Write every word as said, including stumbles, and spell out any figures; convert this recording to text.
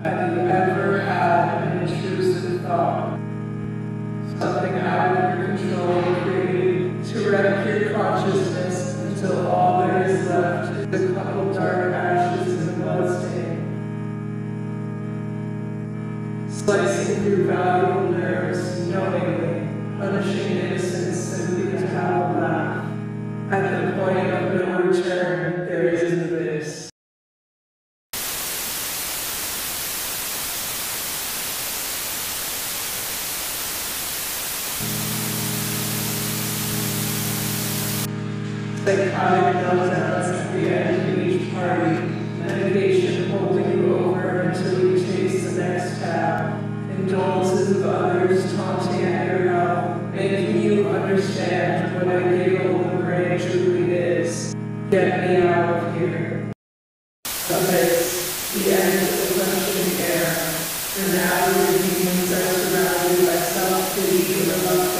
Have you ever had an intrusive thought? Something out of your control created to wreck your consciousness until all there is left is a couple dark ashes and a bloodstain. Slicing through valuable nerves knowingly, punishing innocence simply to have a laugh. At the point of no return, there is an abyss. Psychotic meltdowns at the end of each party, medication holding you over until you taste the next tab, indulgences of others taunting at your health, making you understand what a giggle the brain truly is. Get me out of here. Abyss, the end of the questioning era, and now your demons are surrounded by self-pity and reluctance.